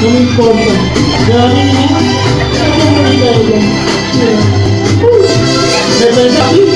no me importa. Pero a mí no, qué bonita ella. Mira. Uy, me pensé a mí.